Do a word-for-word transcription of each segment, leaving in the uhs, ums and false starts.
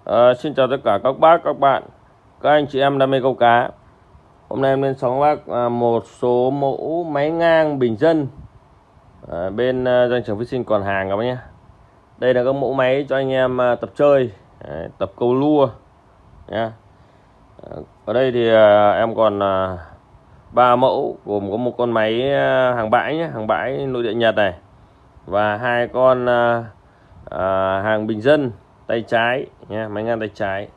À, xin chào tất cả các bác, các bạn, các anh chị em đam mê câu cá. Hôm nay em lên sóng bác à, một số mẫu máy ngang bình dân à, bên à, Doanh Trường Fishing còn hàng các bác nhé. Đây là các mẫu máy cho anh em à, tập chơi, à, tập câu lua nha. À, ở đây thì à, em còn à, ba mẫu, gồm có một con máy à, hàng bãi nhé, hàng bãi nội địa Nhật này, và hai con à, à, hàng bình dân tay trái nha, máy ngang tay trái.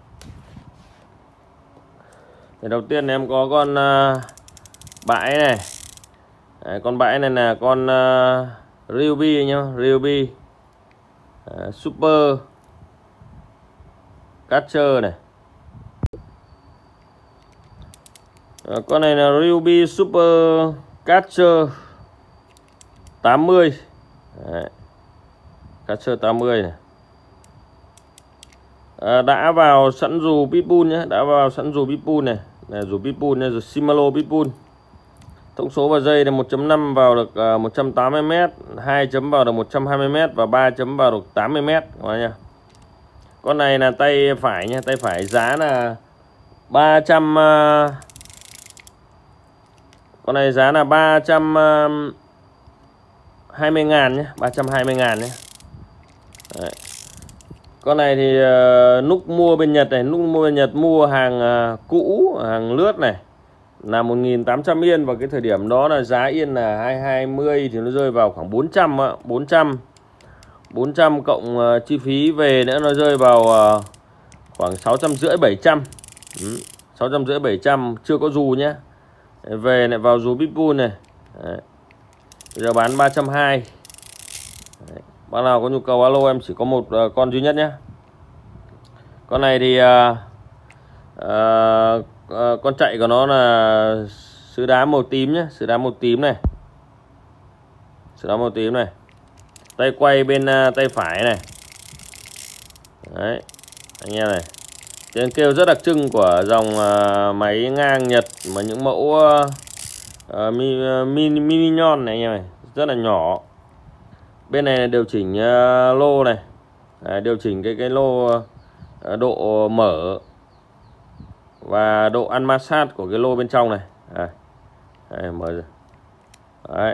Thì đầu tiên em có con uh, bãi này. Đấy, con bãi này là con uh, Ryobi nhá, Ryobi uh, Super Catcher này. Uh, con này là Ryobi Super Catcher tám mươi. Đấy, Catcher tám mươi này. À, đã vào sẵn dù Pitbull nhé, đã vào sẵn dù Pitbull này, này dù Pitbull này, rồi Shimano Pitbull. Thông số vào dây là một chấm năm vào được uh, một trăm tám mươi mét, hai chấm vào được một trăm hai mươi mét và ba chấm vào được tám mươi mét các bạn nha. Con này là tay phải nha, tay phải giá là ba trăm uh, con này giá là ba trăm hai mươi ngàn nhé, ba trăm hai mươi ngàn nhé. Đấy. Con này thì uh, lúc mua bên Nhật này, lúc mua bên Nhật mua hàng uh, cũ, hàng lướt này là một nghìn tám trăm yên, và cái thời điểm đó là giá yên là hai trăm hai mươi thì nó rơi vào khoảng bốn trăm, bốn trăm bốn trăm cộng uh, chi phí về nữa nó rơi vào uh, khoảng sáu trăm rưỡi bảy trăm. Ừ, sáu trăm rưỡi bảy trăm chưa có dù nhé. Về lại vào dù Pitbull này. Đấy. Giờ bán ba trăm hai mươi. Đấy. Bác nào có nhu cầu alo em, chỉ có một uh, con duy nhất nhé. Con này thì uh, uh, uh, con chạy của nó là sứ đá màu tím nhé, sứ đá màu tím này, sứ đá màu tím này. Tay quay bên uh, tay phải này. Đấy, anh em này. Tiếng kêu rất đặc trưng của dòng uh, máy ngang Nhật, mà những mẫu uh, uh, mini mini nhon này anh em này, rất là nhỏ. Bên này là điều chỉnh uh, lô này. Đấy, điều chỉnh cái cái lô uh, độ mở và độ ăn ma sát của cái lô bên trong này. Đấy. Đấy, mở rồi. Đấy.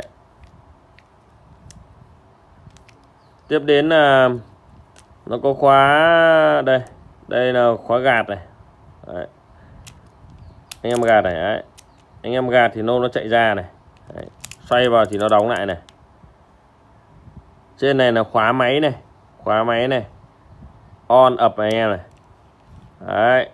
Tiếp đến là nó có khóa đây. Đây là khóa gạt này. Đấy. Anh em gạt này. Đấy. Anh em gạt thì lô nó chạy ra này. Đấy. Xoay vào thì nó đóng lại này. Trên này là khóa máy này, khóa máy này, on ập này anh em này. Đấy.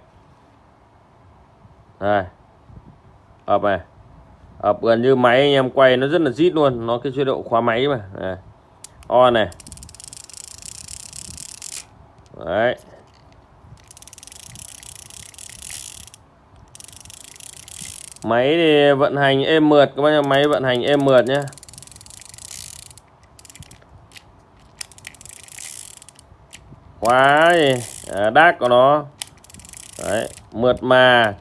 Đây. Ập này. Ập gần như máy anh em quay nó rất là rít luôn, nó cái chế độ khóa máy mà. Đây. On này. Đấy. Máy thì vận hành êm mượt các bác, máy vận hành êm mượt nhé. Khóa gì à, đát của nó. Đấy, mượt mà.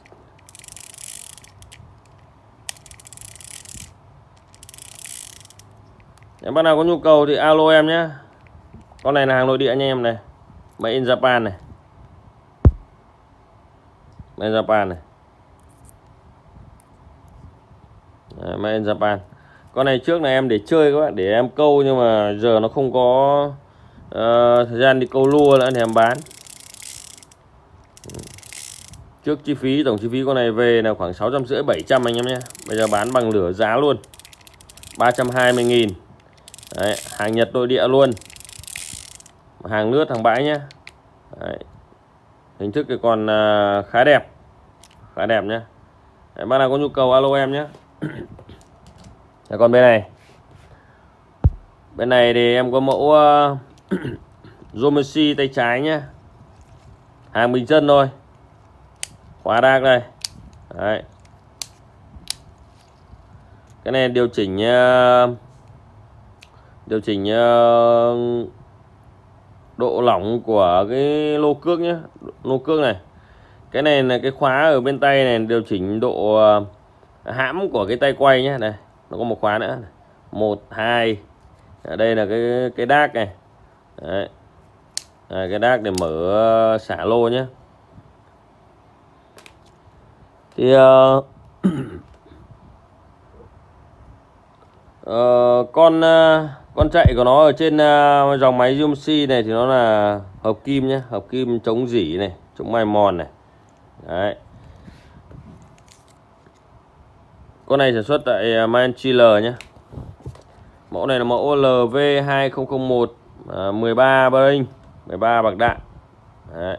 Nếu bác nào có nhu cầu thì alo em nhé. Con này là hàng nội địa nha em này, made in Japan này, made in Japan này. Đấy, made in Japan. Con này trước này em để chơi các bạn, để em câu, nhưng mà giờ nó không có uh, thời gian đi câu lua nữa thì em bán. Trước chi phí, tổng chi phí con này về là khoảng sáu trăm rưỡi bảy trăm anh em nhé. Bây giờ bán bằng lửa giá luôn, ba trăm hai mươi nghìn. Đấy, hàng Nhật nội địa luôn, hàng lướt, hàng bãi nhé. Đấy. Hình thức thì còn uh, khá đẹp, khá đẹp nhé. Đấy, bác nào có nhu cầu alo em nhé. Đấy, còn bên này, bên này thì em có mẫu uh, Zomeshi tay trái nhé, hàng bình dân thôi, khóa đạc đây. Đấy. Cái này điều chỉnh uh, điều chỉnh uh, độ lỏng của cái lô cước nhé, lô cước này. Cái này là cái khóa ở bên tay này, điều chỉnh độ uh, hãm của cái tay quay nhé. Đây, nó có một khóa nữa, một, hai. Ở đây là cái cái đác này. Đấy. à, cái đác để mở xả lô nhé. Thì uh, uh, con uh, con chạy của nó ở trên uh, dòng máy Yumsi này thì nó là hợp kim nhé, hợp kim chống rỉ này, chống mài mòn này. Đấy. Con này sản xuất tại Manchiller nhé. Mẫu này là mẫu L V hai không không một, à, mười ba bearing, mười ba bạc đạn. Đấy.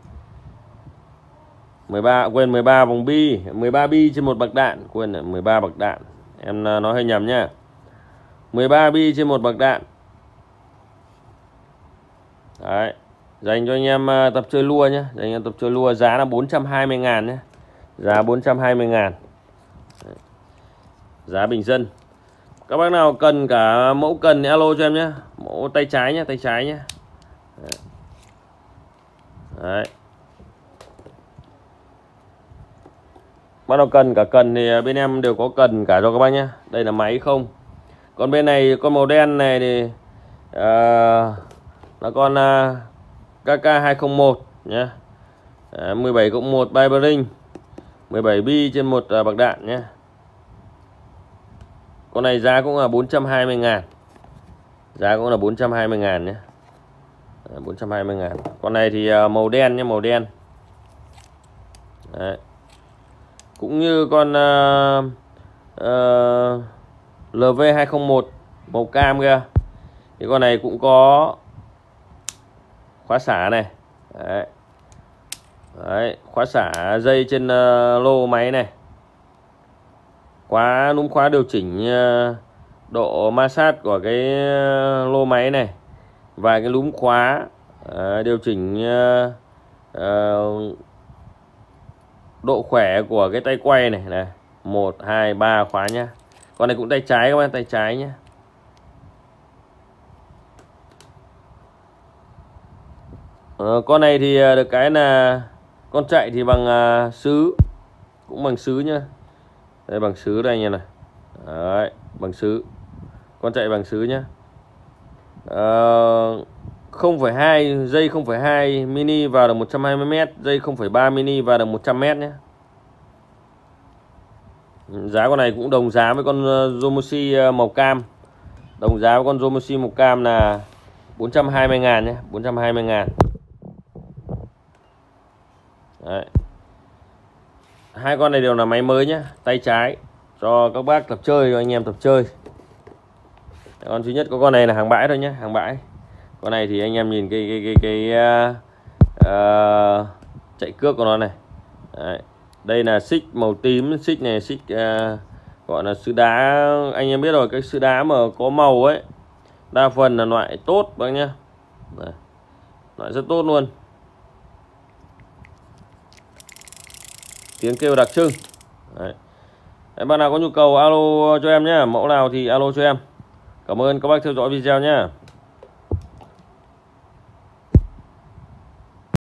mười ba quên mười ba vòng bi, mười ba bi trên một bạc đạn, quên mười ba bạc đạn. Em nói hơi nhầm nhá. mười ba bi trên một bạc đạn. Đấy, dành cho anh em tập chơi lua nhé, dành cho anh em tập chơi lua, giá là bốn trăm hai mươi ngàn nhé. Giá bốn trăm hai mươi ngàn. Đấy. Giá bình dân. Các bác nào cần cả mẫu cần thì alo cho em nhé. Mẫu tay trái nhé, tay trái nhé. Đấy. Đấy. Bác nào cần cả cần thì bên em đều có cần cả cho các bác nhé. Đây là máy không. Còn bên này con màu đen này thì uh, là con uh, K K hai không một nhé. uh, mười bảy cộng một bay bearing, mười bảy bi trên một uh, bạc đạn nhé. Con này giá cũng là bốn trăm hai mươi ngàn. Giá cũng là bốn trăm hai mươi ngàn nhé. bốn trăm hai mươi ngàn. Con này thì uh, màu đen nhé, màu đen. Đấy. Cũng như con uh, uh, L V hai không một màu cam kia. Thì con này cũng có khóa xả này. Đấy. Đấy, khóa xả dây trên uh, lô máy này. Khóa núm khóa điều chỉnh uh, độ ma sát của cái uh, lô máy này. Và cái núm khóa uh, điều chỉnh uh, uh, độ khỏe của cái tay quay này này. một, hai, ba khóa nhá. Con này cũng tay trái các bạn, tay trái nhé. Ờ, con này thì được cái là con chạy thì bằng uh, sứ, cũng bằng sứ nhá. Đây bằng sứ đây anh này. Đấy, bằng sứ. Con chạy bằng sứ nhá. Uh, không phẩy hai dây không phẩy hai mini vào được một trăm hai mươi mét, dây không phẩy ba mini vào được một trăm mét nhé. Giá con này cũng đồng giá với con Yomoshi màu cam. Đồng giá với con Yomoshi màu cam là bốn trăm hai mươi ngàn nhé, bốn trăm hai mươi ngàn. Đấy. Hai con này đều là máy mới nhé, tay trái cho các bác tập chơi, cho anh em tập chơi. Con duy nhất có con này là hàng bãi thôi nhé, hàng bãi. Con này thì anh em nhìn cái cái cái cái, cái uh, uh, chạy cước của nó này. Đấy. Đây là xích màu tím, xích này xích uh, gọi là sứ đá, anh em biết rồi, cái sứ đá mà có màu ấy đa phần là loại tốt bác nhá. Đấy. Loại rất tốt luôn. Tiếng kêu đặc trưng. Đấy. Đấy, bạn nào có nhu cầu alo cho em nhé, mẫu nào thì alo cho em. Cảm ơn các bác theo dõi video nhé.